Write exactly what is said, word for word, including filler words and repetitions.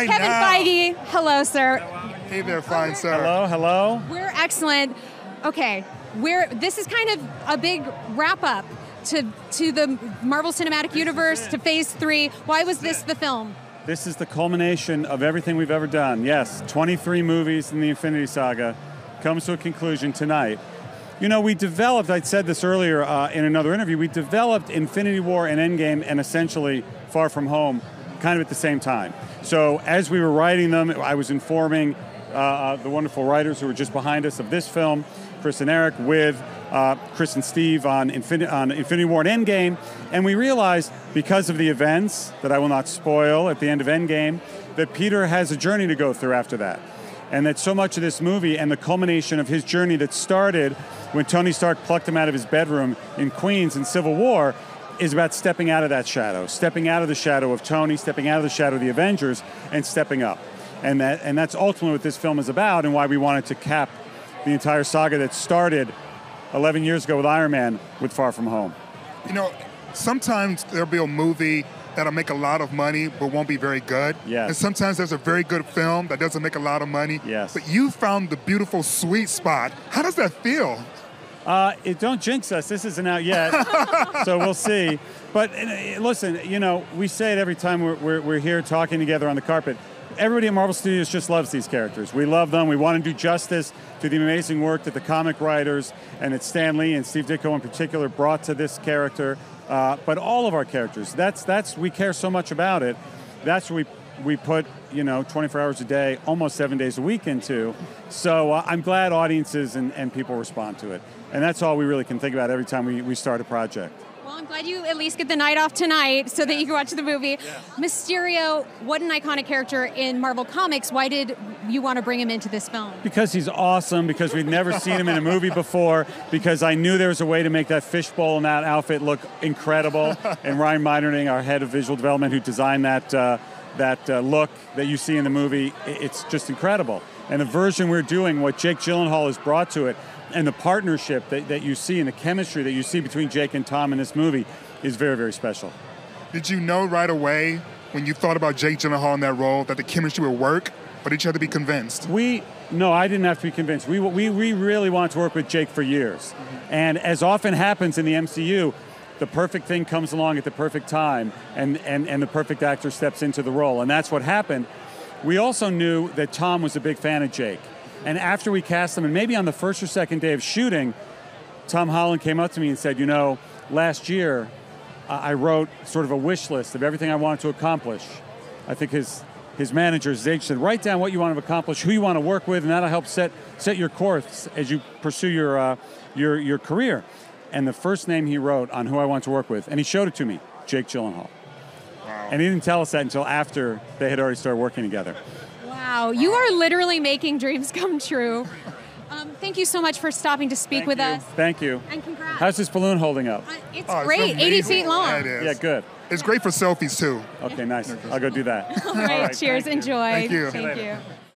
right Kevin now. Feige, hello, sir. Hey there, fine sir. Hello, hello. We're excellent. Okay, we're this is kind of a big wrap up to to the Marvel Cinematic Universe, to Phase Three. Why was this the film? This is the culmination of everything we've ever done. Yes, twenty-three movies in the Infinity Saga comes to a conclusion tonight. You know, we developed, I said this earlier uh, in another interview, we developed Infinity War and Endgame and essentially Far From Home kind of at the same time. So as we were writing them, I was informing uh, the wonderful writers who were just behind us of this film, Chris and Eric, with uh, Chris and Steve on, Infin- on Infinity War and Endgame, and we realized, because of the events that I will not spoil at the end of Endgame, that Peter has a journey to go through after that. And that so much of this movie and the culmination of his journey that started when Tony Stark plucked him out of his bedroom in Queens in Civil War is about stepping out of that shadow, stepping out of the shadow of Tony, stepping out of the shadow of the Avengers, and stepping up. And that and that's ultimately what this film is about, and why we wanted to cap the entire saga that started eleven years ago with Iron Man with Far From Home. You know, sometimes there'll be a movie that'll make a lot of money but won't be very good. Yes. And sometimes there's a very good film that doesn't make a lot of money. Yes. But you found the beautiful sweet spot. How does that feel? Uh, it don't jinx us. This isn't out yet, so we'll see. But uh, listen, you know, we say it every time we're, we're, we're here talking together on the carpet. Everybody at Marvel Studios just loves these characters. We love them. We want to do justice to the amazing work that the comic writers and that Stan Lee and Steve Ditko in particular brought to this character. Uh, but all of our characters, that's that's we care so much about it. That's what we we put, you know, twenty-four hours a day, almost seven days a week into. So uh, I'm glad audiences and, and people respond to it. And that's all we really can think about every time we, we start a project. Well, I'm glad you at least get the night off tonight so that you can watch the movie. Yeah. Mysterio, what an iconic character in Marvel Comics. Why did you want to bring him into this film? Because he's awesome, because we'd never seen him in a movie before, because I knew there was a way to make that fishbowl and that outfit look incredible. And Ryan Meinerding, our head of visual development, who designed that, uh, that uh, look that you see in the movie, it's just incredible. And the version we're doing, what Jake Gyllenhaal has brought to it, and the partnership that, that you see and the chemistry that you see between Jake and Tom in this movie is very, very special. Did you know right away when you thought about Jake Gyllenhaal in that role that the chemistry would work, or did you have to be convinced? We, no, I didn't have to be convinced. We, we, we really wanted to work with Jake for years. Mm-hmm. And as often happens in the M C U, the perfect thing comes along at the perfect time, and, and, and the perfect actor steps into the role. And that's what happened. We also knew that Tom was a big fan of Jake. And after we cast him, and maybe on the first or second day of shooting, Tom Holland came up to me and said, you know, last year uh, I wrote sort of a wish list of everything I wanted to accomplish. I think his his manager, Zage, said, write down what you want to accomplish, who you want to work with, and that'll help set set your course as you pursue your, uh, your, your career. And the first name he wrote on who I want to work with, and he showed it to me, Jake Gyllenhaal. Wow. And he didn't tell us that until after they had already started working together. Wow, you are literally making dreams come true. Um, thank you so much for stopping to speak Thank with you. us. Thank you. And congrats. How's this balloon holding up? Uh, it's Oh, it's great, eighty amazing. feet long. Yeah, it is. Yeah, good. It's great for selfies too. Okay, nice. I'll go do that. All right, cheers, enjoy. Thank you. Thank you.